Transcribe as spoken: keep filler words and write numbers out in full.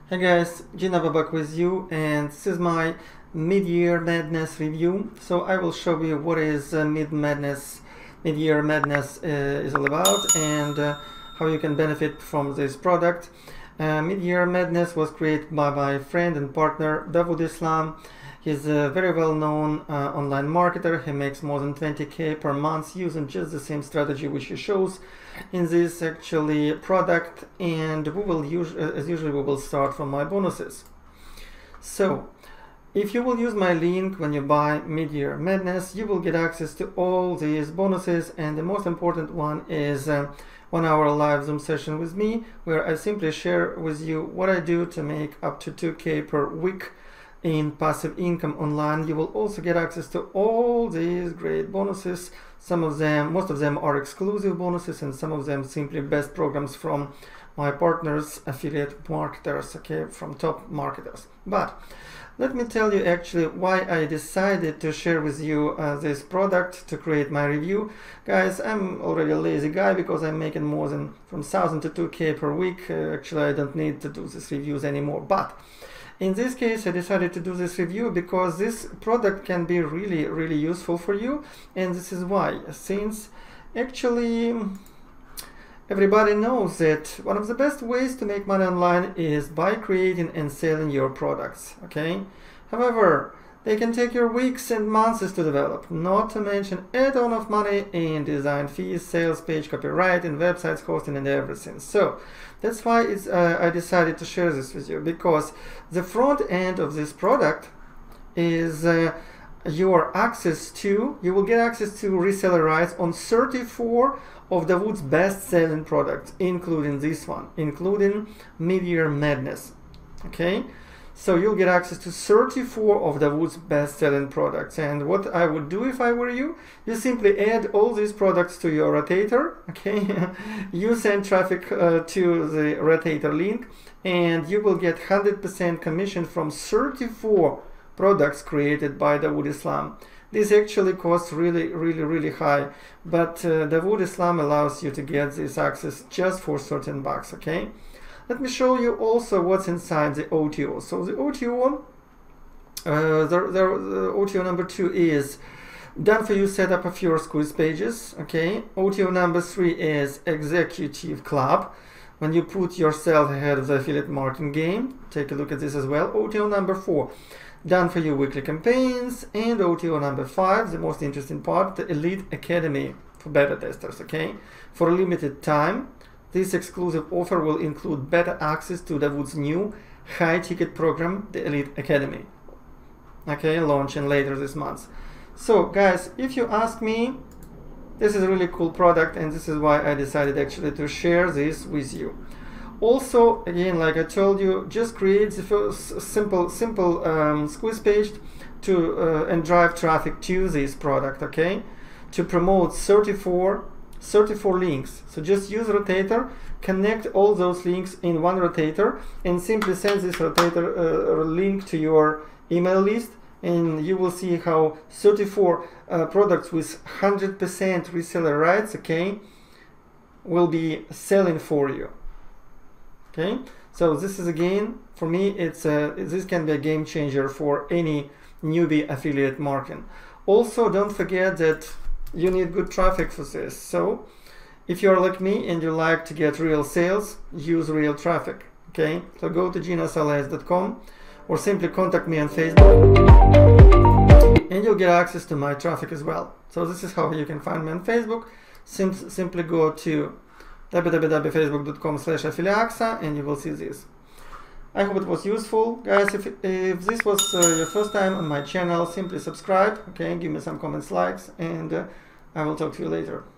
Hey guys, Gina back with you, and this is my mid-year madness review. So I will show you what is uh, mid madness, mid-year madness uh, is all about, and uh, how you can benefit from this product. Uh, mid-year madness was created by my friend and partner Dawood Islam. He's a very well-known uh, online marketer. He makes more than twenty K per month using just the same strategy which he shows in this actually product, and we will use, as usually we will start from my bonuses. So if you will use my link when you buy Mid-Year Madness, you will get access to all these bonuses, and the most important one is uh, one hour live Zoom session with me, where I simply share with you what I do to make up to two K per week in passive income online. You will also get access to all these great bonuses. Some of them, most of them are exclusive bonuses, and some of them simply best programs from my partners, affiliate marketers, okay, from top marketers. But let me tell you actually why I decided to share with you uh, this product to create my review. Guys, I'm already a lazy guy because I'm making more than from one thousand to two K per week. Uh, actually, I don't need to do these reviews anymore. But in this case, I decided to do this review because this product can be really, really useful for you. And this is why, since actually everybody knows that one of the best ways to make money online is by creating and selling your products, okay? However, they can take your weeks and months to develop, not to mention a ton of money in design fees, sales page, copywriting, websites, hosting, and everything. So that's why it's, uh, I decided to share this with you, because the front end of this product is uh, your access to, you will get access to reseller rights on thirty-four of Dawood's best-selling products, including this one, including Mid-Year Madness, okay? So you'll get access to thirty-four of Dawood's best-selling products. And what I would do if I were you, you simply add all these products to your rotator, okay? You send traffic uh, to the rotator link, and you will get one hundred percent commission from thirty-four products created by Dawood Islam. This actually costs really, really, really high, but uh, Dawood Islam allows you to get this access just for certain bucks, okay? Let me show you also what's inside the O T O. So the O T O, uh, the, the, the O T O number two is done for you setup of your squeeze pages, okay? O T O number three is Executive Club, when you put yourself ahead of the affiliate marketing game. Take a look at this as well. O T O number four, done for you weekly campaigns. And O T O number five, the most interesting part, the Elite Academy for beta testers, okay? For a limited time, this exclusive offer will include beta access to Dawood's new high-ticket program, the Elite Academy, okay, launching later this month. So guys, if you ask me, this is a really cool product, and this is why I decided actually to share this with you. Also, again, like I told you, just create the first simple simple um, squeeze page to uh, and drive traffic to this product, okay, to promote thirty-four links. So just use rotator, connect all those links in one rotator, and simply send this rotator uh, link to your email list, and you will see how thirty-four uh, products with one hundred percent reseller rights, okay, will be selling for you. Okay, so this is, again, for me, it's a, this can be a game changer for any newbie affiliate marketing. Also, don't forget that you need good traffic for this. So if you're like me and you like to get real sales, use real traffic, okay? So go to gina salez dot com or simply contact me on Facebook, and you'll get access to my traffic as well. So this is how you can find me on Facebook. Sim simply go to w w w dot facebook dot com slash affiliaxa, and you will see this. I hope it was useful. Guys, if, if this was uh, your first time on my channel, simply subscribe, okay, give me some comments, likes, and uh, I will talk to you later.